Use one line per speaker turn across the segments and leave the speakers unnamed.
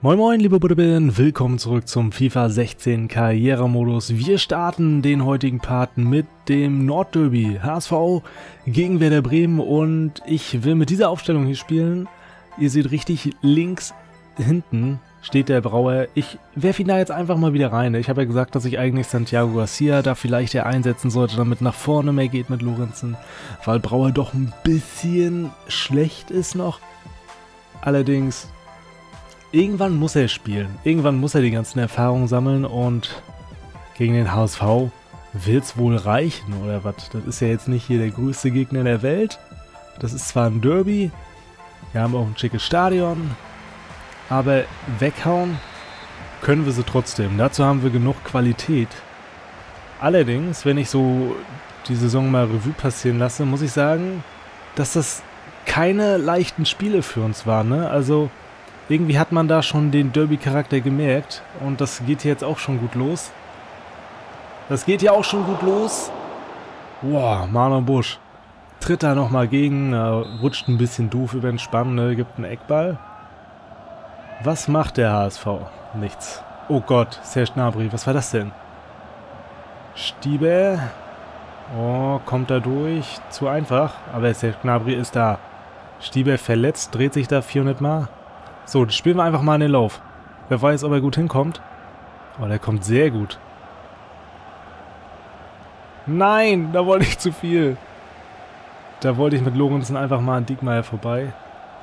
Moin moin liebe Buddeln, willkommen zurück zum FIFA 16 Karrieremodus. Wir starten den heutigen Part mit dem Nordderby, HSV gegen Werder Bremen, und ich will mit dieser Aufstellung hier spielen. Ihr seht richtig, links hinten steht der Brauer. Ich werfe ihn da jetzt einfach mal wieder rein. Ich habe ja gesagt, dass ich eigentlich Santiago Garcia da vielleicht einsetzen sollte, damit nach vorne mehr geht mit Lorenzen, weil Brauer doch ein bisschen schlecht ist noch. Allerdings irgendwann muss er spielen. Irgendwann muss er die ganzen Erfahrungen sammeln, und gegen den HSV wird es wohl reichen, oder was? Das ist ja jetzt nicht hier der größte Gegner der Welt. Das ist zwar ein Derby, wir haben auch ein schickes Stadion, aber weghauen können wir sie trotzdem. Dazu haben wir genug Qualität. Allerdings, wenn ich so die Saison mal Revue passieren lasse, muss ich sagen, dass das keine leichten Spiele für uns waren, ne? Also irgendwie hat man da schon den Derby-Charakter gemerkt, und das geht jetzt auch schon gut los. Boah, Marlon Busch tritt da nochmal gegen, rutscht ein bisschen doof über den Spann, ne, gibt einen Eckball. Was macht der HSV? Nichts. Oh Gott, Serge Gnabry, was war das denn? Stieber. Oh, kommt da durch. Zu einfach, aber Serge Gnabry ist da. Stieber verletzt, dreht sich da 400 Mal. So, das spielen wir einfach mal in den Lauf. Wer weiß, ob er gut hinkommt. Oh, der kommt sehr gut. Nein, da wollte ich zu viel. Da wollte ich mit Lorenzen einfach mal an Diekmeyer vorbei.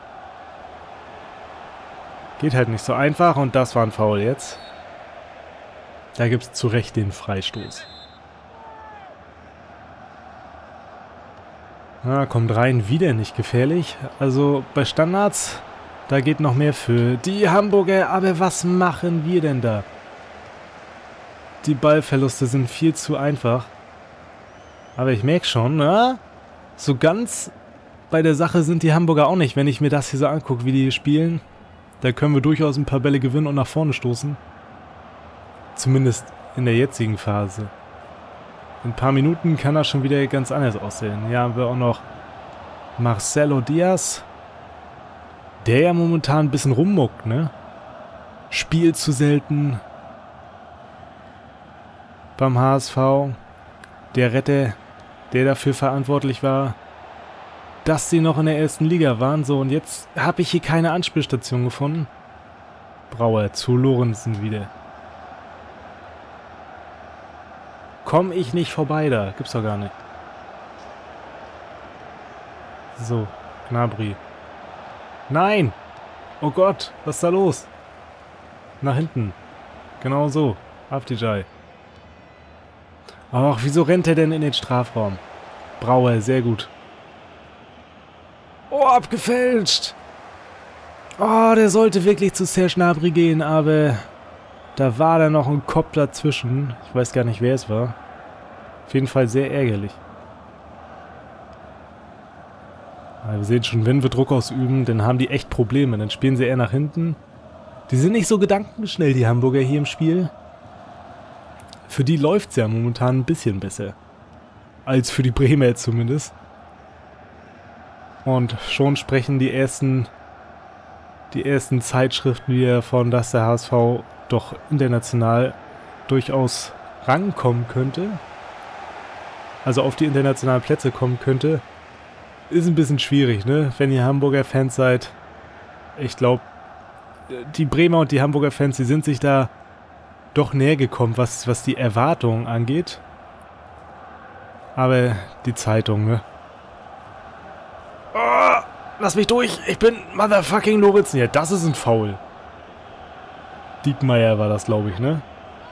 Geht halt nicht so einfach, und das war ein Foul jetzt. Da gibt es zu Recht den Freistoß. Na, kommt rein, wieder nicht gefährlich. Also bei Standards, da geht noch mehr für die Hamburger, aber was machen wir denn da? Die Ballverluste sind viel zu einfach. Aber ich merke schon, na, so ganz bei der Sache sind die Hamburger auch nicht, wenn ich mir das hier so angucke, wie die hier spielen. Da können wir durchaus ein paar Bälle gewinnen und nach vorne stoßen. Zumindest in der jetzigen Phase. In ein paar Minuten kann das schon wieder ganz anders aussehen. Hier haben wir auch noch Marcelo Diaz, der ja momentan ein bisschen rummuckt, ne? Spielt zu selten beim HSV. Der Retter, der dafür verantwortlich war, dass sie noch in der ersten Liga waren. So, und jetzt habe ich hier keine Anspielstation gefunden. Brauer zu Lorenzen wieder. Komm ich nicht vorbei da. Gibt's doch gar nicht. So, Gnabry. Nein! Oh Gott, was ist da los? Nach hinten. Genau so. Avdijay. Ach, wieso rennt er denn in den Strafraum? Brauer, sehr gut. Oh, abgefälscht! Oh, der sollte wirklich zu Serge Gnabry gehen, aber da war da noch ein Kopf dazwischen. Ich weiß gar nicht, wer es war. Auf jeden Fall sehr ärgerlich. Aber wir sehen schon, wenn wir Druck ausüben, dann haben die echt Probleme. Dann spielen sie eher nach hinten. Die sind nicht so gedankenschnell, die Hamburger hier im Spiel. Für die läuft es ja momentan ein bisschen besser. Als für die Bremer zumindest. Und schon sprechen die ersten Zeitschriften wieder davon, dass der HSV doch international durchaus rankommen könnte. Also auf die internationalen Plätze kommen könnte. Ist ein bisschen schwierig, ne? Wenn ihr Hamburger Fans seid. Ich glaube, die Bremer und die Hamburger Fans, die sind sich da doch näher gekommen, was die Erwartungen angeht. Aber die Zeitung, ne? Oh, lass mich durch! Ich bin motherfucking Lorenzen. Ja, das ist ein Foul. Diekmeyer war das, glaube ich, ne?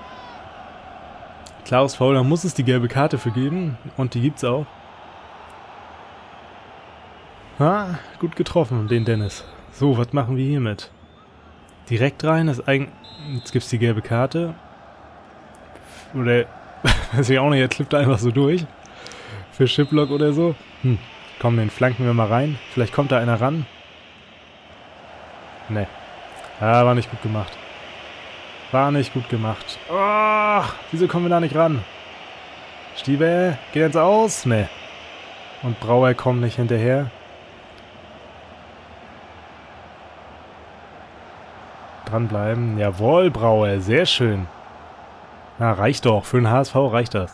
Klares Foul, da muss es die gelbe Karte für geben. Und die gibt's auch. Ha, gut getroffen, den Dennis. So, was machen wir hiermit? Direkt rein, jetzt gibt's die gelbe Karte. Oder, weiß ich auch nicht, er klippt einfach so durch. Für Chiplock oder so. Komm, den flanken wir mal rein. Vielleicht kommt da einer ran. Ne. Ja, war nicht gut gemacht. Oh, wieso kommen wir da nicht ran? Stieber, geht jetzt aus? Ne. Und Brauer kommt nicht hinterher. Dranbleiben. Jawohl, Brauer. Sehr schön. Na, reicht doch. Für den HSV reicht das.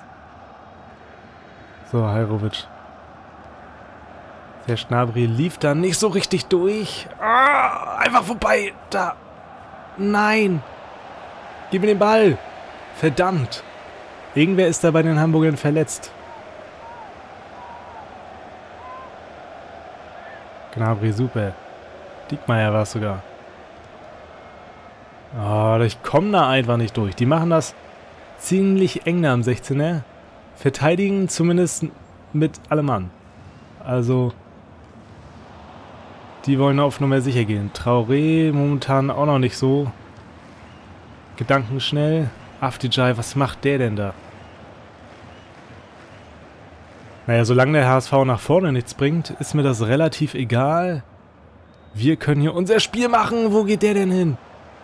So, Hajrovic. Der Schnabri lief da nicht so richtig durch. Ah, einfach vorbei. Da. Nein. Gib mir den Ball. Verdammt. Irgendwer ist da bei den Hamburgern verletzt. Gnabry, super. Diekmeyer war es sogar. Oh, ich komme da einfach nicht durch. Die machen das ziemlich eng da am 16er. Verteidigen zumindest mit allem Mann. Also, die wollen auf Nummer sicher gehen. Traoré momentan auch noch nicht so gedankenschnell. Afdijay, was macht der denn da? Naja, solange der HSV nach vorne nichts bringt, ist mir das relativ egal. Wir können hier unser Spiel machen. Wo geht der denn hin?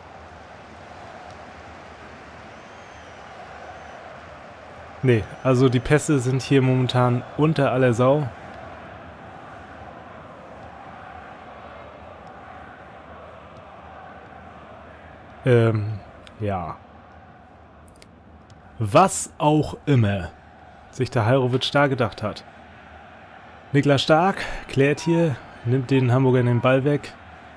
Nee, also die Pässe sind hier momentan unter aller Sau. Ja. Was auch immer sich der Hajrovic da gedacht hat. Niklas Stark klärt hier, nimmt den Hamburgern den Ball weg.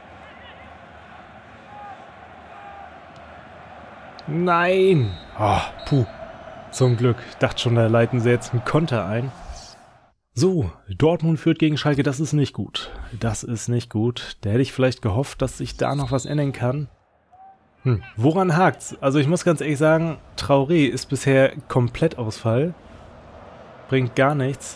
Nein! Oh, puh. Zum Glück. Ich dachte schon, da leiten sie jetzt einen Konter ein. So, Dortmund führt gegen Schalke. Das ist nicht gut. Das ist nicht gut. Da hätte ich vielleicht gehofft, dass sich da noch was ändern kann. Woran hakt's? Also ich muss ganz ehrlich sagen, Traoré ist bisher Komplettausfall. Bringt gar nichts.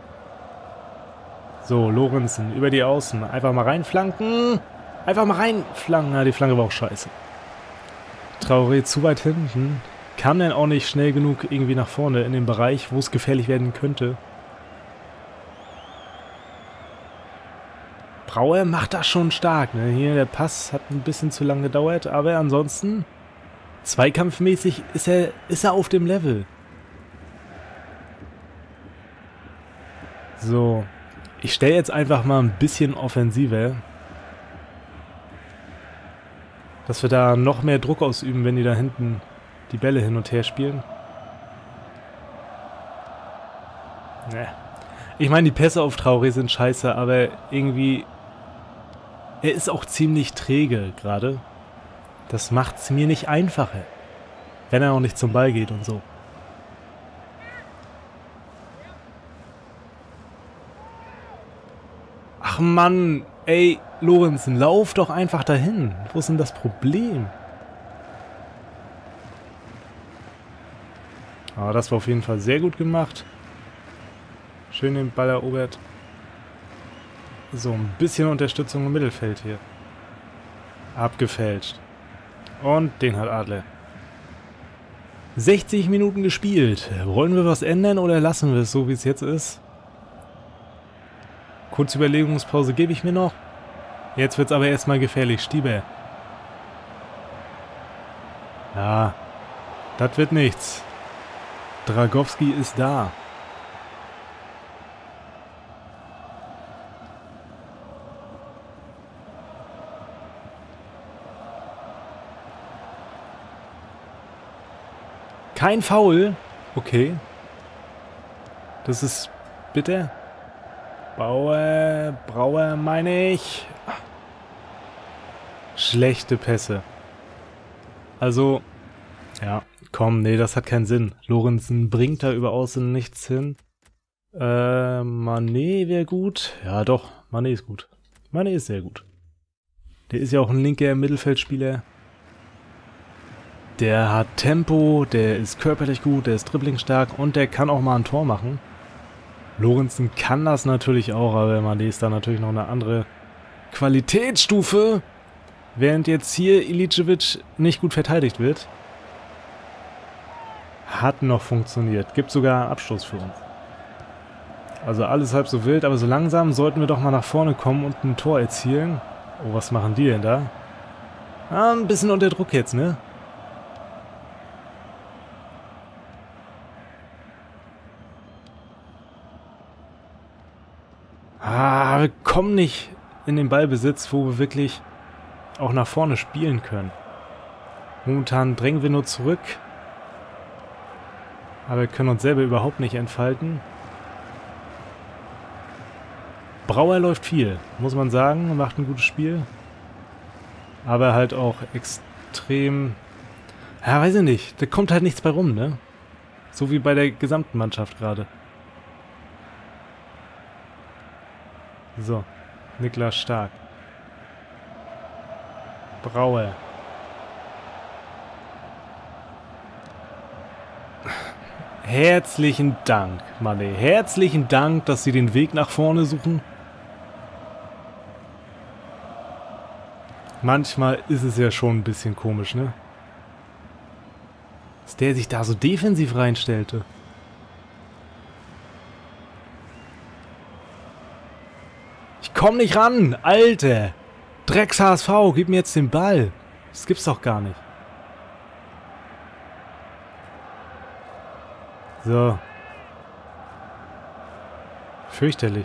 So, Lorenzen über die Außen. Einfach mal reinflanken. Einfach mal reinflanken. Na, die Flanke war auch scheiße. Traoré zu weit hinten. Kam dann auch nicht schnell genug irgendwie nach vorne in den Bereich, wo es gefährlich werden könnte. Brauer macht das schon stark. Ne? Hier der Pass hat ein bisschen zu lange gedauert, aber ansonsten zweikampfmäßig ist er auf dem Level. So, ich stelle jetzt einfach mal ein bisschen offensiver, dass wir da noch mehr Druck ausüben, wenn die da hinten die Bälle hin und her spielen. Ne. Ich meine, die Pässe auf Traoré sind scheiße, aber irgendwie er ist auch ziemlich träge gerade. Das macht es mir nicht einfacher, wenn er auch nicht zum Ball geht und so. Ach Mann, ey, Lorenzen, lauf doch einfach dahin. Wo ist denn das Problem? Aber das war auf jeden Fall sehr gut gemacht. Schön den Ball erobert. So, ein bisschen Unterstützung im Mittelfeld hier. Abgefälscht. Und den hat Adler. 60 Minuten gespielt. Wollen wir was ändern oder lassen wir es so, wie es jetzt ist? Kurze Überlegungspause gebe ich mir noch. Jetzt wird es aber erstmal gefährlich. Stieber. Ja, das wird nichts. Dragowski ist da. Kein Foul. Okay. Das ist bitter. Brauer meine ich. Schlechte Pässe. Also, ja, komm, nee, das hat keinen Sinn. Lorenzen bringt da über Außen nichts hin. Mané wäre gut. Ja, doch, Mané ist gut. Mané ist sehr gut. Der ist ja auch ein linker Mittelfeldspieler. Der hat Tempo, der ist körperlich gut, der ist dribblingstark und der kann auch mal ein Tor machen. Lorenzen kann das natürlich auch, aber Mané ist da natürlich noch eine andere Qualitätsstufe. Während jetzt hier Iličević nicht gut verteidigt wird. Hat noch funktioniert. Gibt sogar einen Abschluss für uns. Also alles halb so wild, aber so langsam sollten wir doch mal nach vorne kommen und ein Tor erzielen. Oh, was machen die denn da? Ah, ein bisschen unter Druck jetzt, ne? Wir kommen nicht in den Ballbesitz, wo wir wirklich auch nach vorne spielen können. Momentan drängen wir nur zurück. Aber wir können uns selber überhaupt nicht entfalten. Brauer läuft viel, muss man sagen. Macht ein gutes Spiel. Aber halt auch extrem... Ja, weiß ich nicht. Da kommt halt nichts bei rum, ne? So wie bei der gesamten Mannschaft gerade. So. Niklas Stark. Brauer. Herzlichen Dank, Mann, ey. Herzlichen Dank, dass Sie den Weg nach vorne suchen. Manchmal ist es ja schon ein bisschen komisch, ne? Dass der sich da so defensiv reinstellte. Ich komm nicht ran, Alter! Drecks HSV, gib mir jetzt den Ball. Das gibt's doch gar nicht. So. Fürchterlich.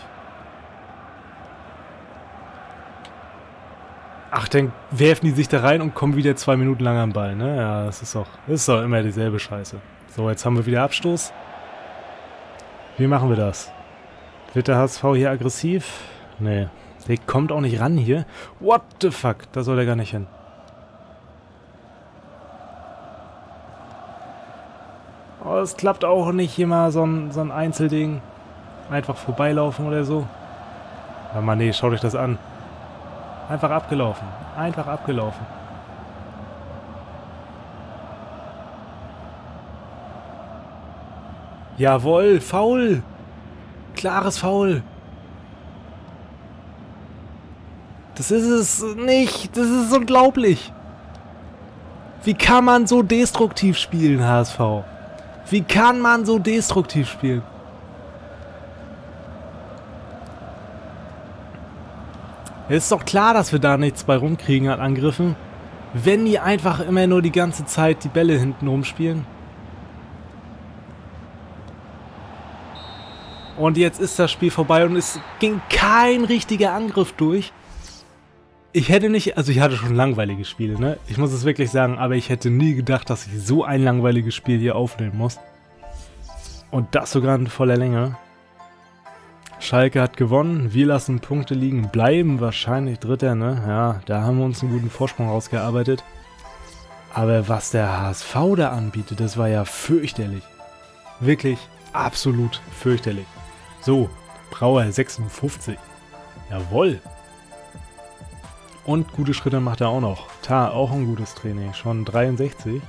Ach, dann werfen die sich da rein und kommen wieder 2 Minuten lang am Ball, ne? Ja, das ist doch immer dieselbe Scheiße. So, jetzt haben wir wieder Abstoß. Wie machen wir das? Wird der HSV hier aggressiv? Nee. Der kommt auch nicht ran hier. What the fuck? Da soll er gar nicht hin. Oh, es klappt auch nicht hier mal so ein Einzelding. Einfach vorbeilaufen oder so. Aber Mann, nee, schaut euch das an. Einfach abgelaufen. Einfach abgelaufen. Jawohl, Foul. Klares Foul. Das ist es nicht. Das ist unglaublich. Wie kann man so destruktiv spielen, HSV? Wie kann man so destruktiv spielen? Es ist doch klar, dass wir da nichts bei rumkriegen an Angriffen, wenn die einfach immer nur die ganze Zeit die Bälle hinten rumspielen. Und jetzt ist das Spiel vorbei und es ging kein richtiger Angriff durch. Ich hätte nicht, also ich hatte schon langweilige Spiele, ne? Ich muss es wirklich sagen, aber ich hätte nie gedacht, dass ich so ein langweiliges Spiel hier aufnehmen muss. Und das sogar in voller Länge. Schalke hat gewonnen, wir lassen Punkte liegen, bleiben wahrscheinlich Dritter, ne? Ja, da haben wir uns einen guten Vorsprung rausgearbeitet. Aber was der HSV da anbietet, das war ja fürchterlich. Wirklich absolut fürchterlich. So, Brauer 56. Jawohl. Und gute Schritte macht er auch noch. Tah, auch ein gutes Training. Schon 63.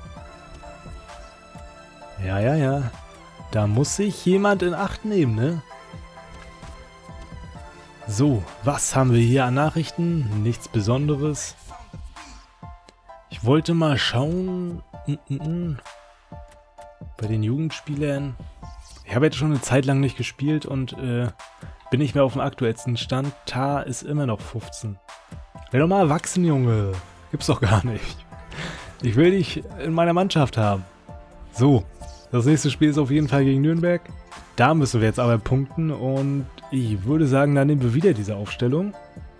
Ja. Da muss sich jemand in Acht nehmen, ne? So, was haben wir hier an Nachrichten? Nichts Besonderes. Ich wollte mal schauen. Bei den Jugendspielern. Ich habe jetzt schon eine Zeit lang nicht gespielt und bin nicht mehr auf dem aktuellsten Stand. Tah ist immer noch 15. Wär doch mal erwachsen, Junge. Gibt's doch gar nicht. Ich will dich in meiner Mannschaft haben. So, das nächste Spiel ist auf jeden Fall gegen Nürnberg. Da müssen wir jetzt aber punkten und ich würde sagen, da nehmen wir wieder diese Aufstellung.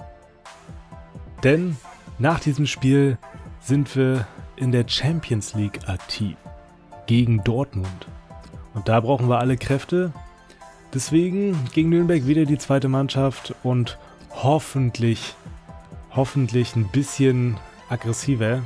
Denn nach diesem Spiel sind wir in der Champions League aktiv. Gegen Dortmund. Und da brauchen wir alle Kräfte. Deswegen gegen Nürnberg wieder die zweite Mannschaft und hoffentlich ein bisschen aggressiver.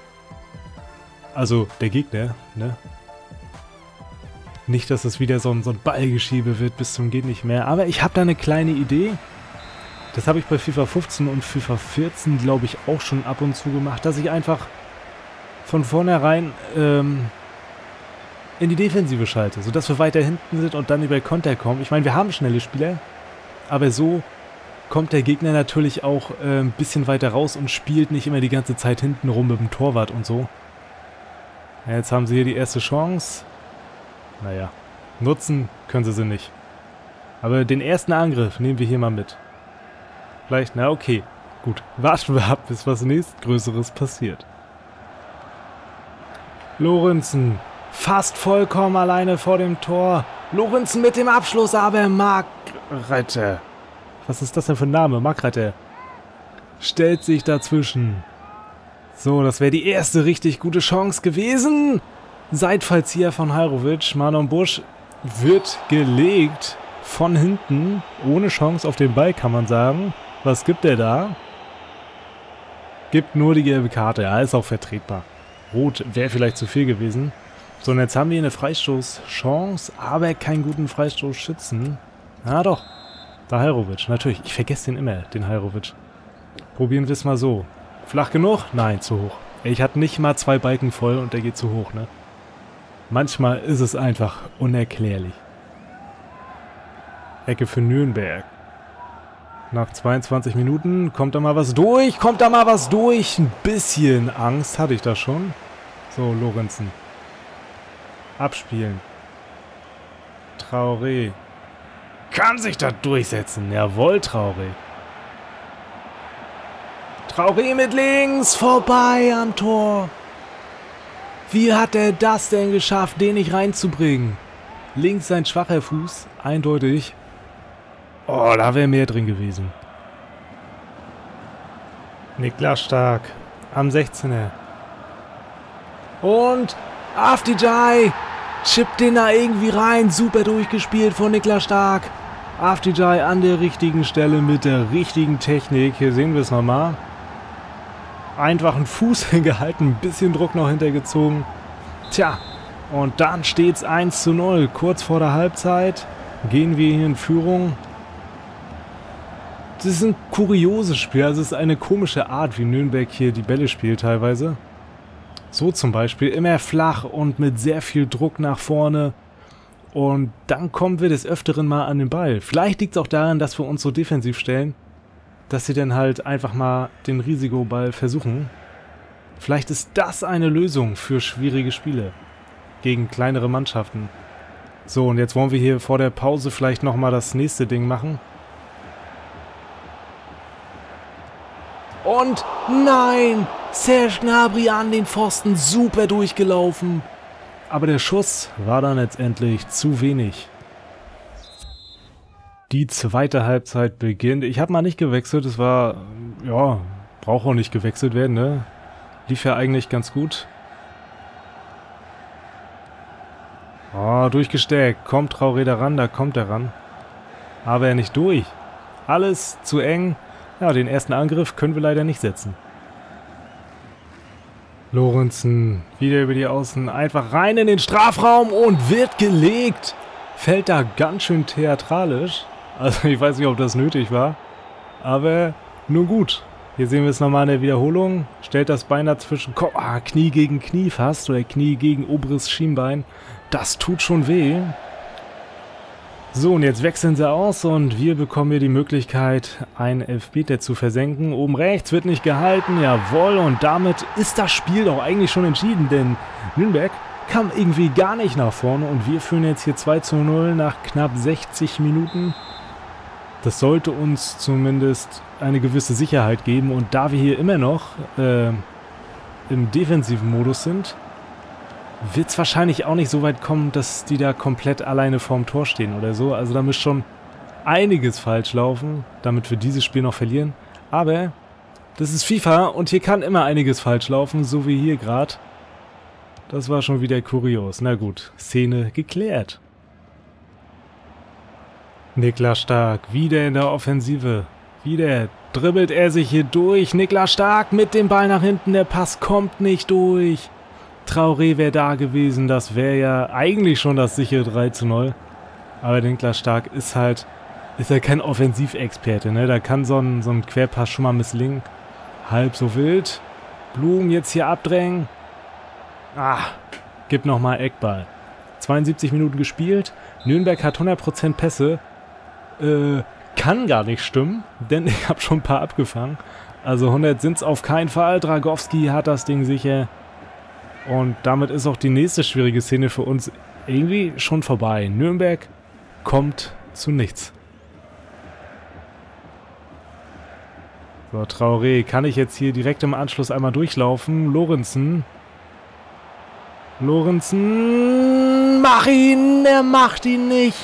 Also der Gegner, ne? Nicht, dass es wieder so ein Ballgeschiebe wird bis zum geht nicht mehr. Aber ich habe da eine kleine Idee. Das habe ich bei FIFA 15 und FIFA 14, glaube ich, auch schon ab und zu gemacht, dass ich einfach von vornherein in die Defensive schalte, sodass wir weiter hinten sind und dann über Konter kommen. Ich meine, wir haben schnelle Spieler, aber so kommt der Gegner natürlich auch ein bisschen weiter raus und spielt nicht immer die ganze Zeit hinten rum mit dem Torwart und so. Ja, jetzt haben sie hier die erste Chance. Naja, nutzen können sie nicht. Aber den ersten Angriff nehmen wir hier mal mit. Vielleicht, na okay, gut. Warten wir ab, bis was nächstgrößeres passiert. Lorenzen, fast vollkommen alleine vor dem Tor. Lorenzen mit dem Abschluss, aber Markreiter. Was ist das denn für ein Name? Markreiter stellt sich dazwischen. So, das wäre die erste richtig gute Chance gewesen. Seitfallzieher von Hajrovic. Marlon Busch wird gelegt von hinten. Ohne Chance auf den Ball, kann man sagen. Was gibt er da? Gibt nur die gelbe Karte. Ja, ist auch vertretbar. Rot wäre vielleicht zu viel gewesen. So, und jetzt haben wir eine Freistoßchance, aber keinen guten Freistoßschützen. Ah, doch. Da Hajrovic. Natürlich, ich vergesse den immer, den Hajrovic. Probieren wir es mal so. Flach genug? Nein, zu hoch. Ich hatte nicht mal 2 Balken voll und der geht zu hoch, ne? Manchmal ist es einfach unerklärlich. Ecke für Nürnberg. Nach 22 Minuten kommt da mal was durch. Kommt da mal was durch. Ein bisschen Angst hatte ich da schon. So, Lorenzen. Abspielen. Traoré. Kann sich da durchsetzen. Jawohl, Traoré. Traoré mit links. Vorbei am Tor. Wie hat er das denn geschafft, den nicht reinzubringen? Links sein schwacher Fuß. Eindeutig. Oh, da wäre mehr drin gewesen. Niklas Stark am 16er. Und Avdijay chippt den da irgendwie rein. Super durchgespielt von Niklas Stark. Avdijay an der richtigen Stelle mit der richtigen Technik. Hier sehen wir es nochmal. Einfach einen Fuß hingehalten, ein bisschen Druck noch hintergezogen. Tja, und dann steht es 1:0. Kurz vor der Halbzeit gehen wir hier in Führung. Das ist ein kurioses Spiel, also es ist eine komische Art, wie Nürnberg hier die Bälle spielt teilweise. So zum Beispiel, immer flach und mit sehr viel Druck nach vorne. Und dann kommen wir des Öfteren mal an den Ball. Vielleicht liegt es auch daran, dass wir uns so defensiv stellen, dass sie dann halt einfach mal den Risikoball versuchen. Vielleicht ist das eine Lösung für schwierige Spiele gegen kleinere Mannschaften. So, und jetzt wollen wir hier vor der Pause vielleicht nochmal das nächste Ding machen. Und nein, Serge Gnabry an den Pfosten, super durchgelaufen. Aber der Schuss war dann letztendlich zu wenig. Die zweite Halbzeit beginnt. Ich habe mal nicht gewechselt, es war, ja, braucht auch nicht gewechselt werden, ne? Lief ja eigentlich ganz gut. Oh, durchgesteckt. Kommt Traoré da ran, da kommt er ran. Aber er nicht durch. Alles zu eng. Ja, den ersten Angriff können wir leider nicht setzen. Lorenzen wieder über die Außen, einfach rein in den Strafraum und wird gelegt. Fällt da ganz schön theatralisch. Also ich weiß nicht, ob das nötig war. Aber nun gut. Hier sehen wir es nochmal in der Wiederholung. Stellt das Bein dazwischen. Knie gegen Knie fast. Oder Knie gegen oberes Schienbein. Das tut schon weh. So, und jetzt wechseln sie aus und wir bekommen hier die Möglichkeit, einen Elfmeter zu versenken. Oben rechts wird nicht gehalten, jawohl, und damit ist das Spiel doch eigentlich schon entschieden, denn Nürnberg kam irgendwie gar nicht nach vorne und wir führen jetzt hier 2:0 nach knapp 60 Minuten. Das sollte uns zumindest eine gewisse Sicherheit geben und da wir hier immer noch im defensiven Modus sind, wird es wahrscheinlich auch nicht so weit kommen, dass die da komplett alleine vorm Tor stehen oder so. Also da muss schon einiges falsch laufen, damit wir dieses Spiel noch verlieren. Aber das ist FIFA und hier kann immer einiges falsch laufen, so wie hier gerade. Das war schon wieder kurios. Na gut, Szene geklärt. Niklas Stark wieder in der Offensive. Wieder dribbelt er sich hier durch. Niklas Stark mit dem Ball nach hinten. Der Pass kommt nicht durch. Traoré wäre da gewesen, das wäre ja eigentlich schon das sichere 3:0. Aber Niklas Stark ist ja kein Offensivexperte, ne? Da kann so ein Querpass schon mal misslingen. Halb so wild. Blum jetzt hier abdrängen. Gibt nochmal Eckball. 72 Minuten gespielt. Nürnberg hat 100% Pässe. Kann gar nicht stimmen, denn ich habe schon ein paar abgefangen. Also 100 sind es auf keinen Fall. Dragowski hat das Ding sicher. Und damit ist auch die nächste schwierige Szene für uns irgendwie schon vorbei. Nürnberg kommt zu nichts. So, Traoré kann ich jetzt hier direkt im Anschluss einmal durchlaufen. Lorenzen. Mach ihn! Er macht ihn nicht!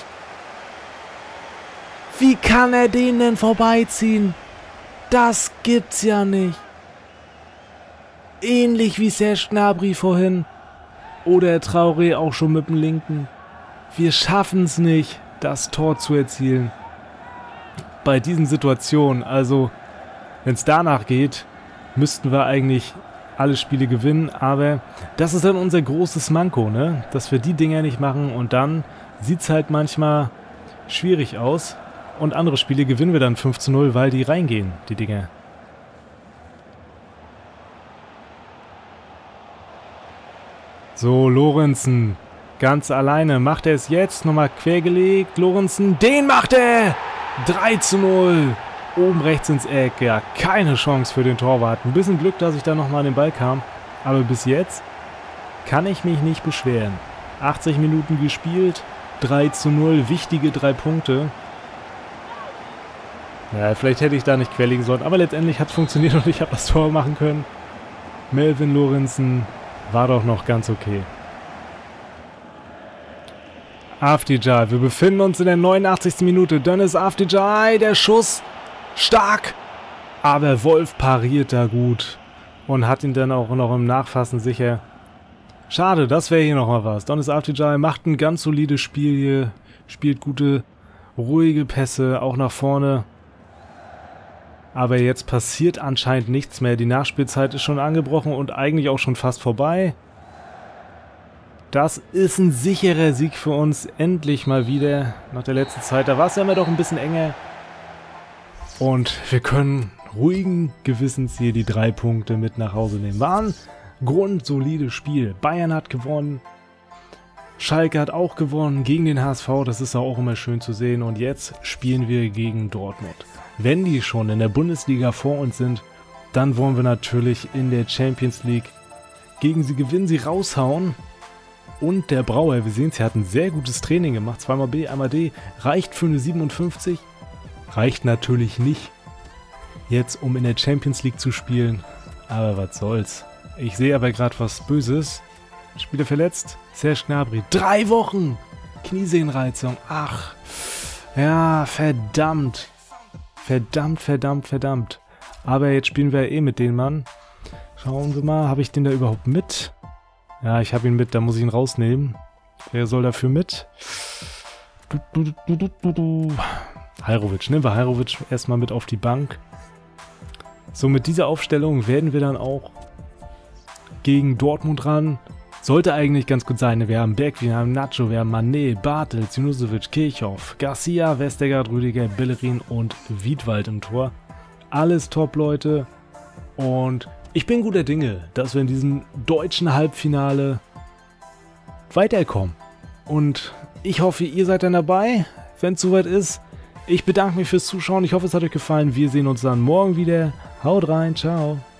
Wie kann er den denn vorbeiziehen? Das gibt's ja nicht. Ähnlich wie Serge Gnabry vorhin. Oder Traoré auch schon mit dem linken. Wir schaffen es nicht, das Tor zu erzielen. Bei diesen Situationen, also wenn es danach geht, müssten wir eigentlich alle Spiele gewinnen. Aber das ist dann unser großes Manko, ne? Dass wir die Dinger nicht machen und dann sieht es halt manchmal schwierig aus. Und andere Spiele gewinnen wir dann 5:0, weil die reingehen, die Dinger. So, Lorenzen, ganz alleine. Macht er es jetzt? Nochmal quergelegt. Lorenzen, den macht er! 3:0. Oben rechts ins Eck. Ja, keine Chance für den Torwart. Ein bisschen Glück, dass ich da nochmal an den Ball kam. Aber bis jetzt kann ich mich nicht beschweren. 80 Minuten gespielt. 3:0. Wichtige 3 Punkte. Ja, vielleicht hätte ich da nicht querlegen sollen. Aber letztendlich hat es funktioniert und ich habe das Tor machen können. Melvin Lorenzen war doch noch ganz okay. Avdija, wir befinden uns in der 89. Minute. Dennis Avdija, der Schuss stark. Aber Wolf pariert da gut und hat ihn dann auch noch im Nachfassen sicher. Schade, das wäre hier nochmal was. Dennis Avdija macht ein ganz solides Spiel hier. Spielt gute, ruhige Pässe, auch nach vorne. Aber jetzt passiert anscheinend nichts mehr. Die Nachspielzeit ist schon angebrochen und eigentlich auch schon fast vorbei. Das ist ein sicherer Sieg für uns. Endlich mal wieder. Nach der letzten Zeit, da war es ja immer doch ein bisschen enger. Und wir können ruhigen Gewissens hier die 3 Punkte mit nach Hause nehmen. War ein grundsolides Spiel. Bayern hat gewonnen. Schalke hat auch gewonnen gegen den HSV. Das ist auch immer schön zu sehen. Und jetzt spielen wir gegen Dortmund. Wenn die schon in der Bundesliga vor uns sind, dann wollen wir natürlich in der Champions League gegen sie gewinnen, sie raushauen. Und der Brauer, wir sehen es, er hat ein sehr gutes Training gemacht. 2x B, einmal D, reicht für eine 57. Reicht natürlich nicht jetzt, um in der Champions League zu spielen. Aber was soll's. Ich sehe aber gerade was Böses. Spieler verletzt, Serge Gnabry. 3 Wochen! Kniesehnenreizung. Ach, ja, verdammt. Verdammt. Aber jetzt spielen wir eh mit dem Mann. Schauen wir mal, habe ich den da überhaupt mit? Ja, ich habe ihn mit, da muss ich ihn rausnehmen. Wer soll dafür mit? Hajrovic, nehmen wir Hajrovic erstmal mit auf die Bank. So, mit dieser Aufstellung werden wir dann auch gegen Dortmund ran. Sollte eigentlich ganz gut sein. Wir haben Berg, wir haben Nacho, wir haben Mané, Bartels, Junusovic, Kirchhoff, Garcia, Westergaard, Rüdiger, Bellerin und Wiedwald im Tor. Alles top, Leute. Und ich bin guter Dinge, dass wir in diesem deutschen Halbfinale weiterkommen. Und ich hoffe, ihr seid dann dabei, wenn es soweit ist. Ich bedanke mich fürs Zuschauen. Ich hoffe, es hat euch gefallen. Wir sehen uns dann morgen wieder. Haut rein, ciao.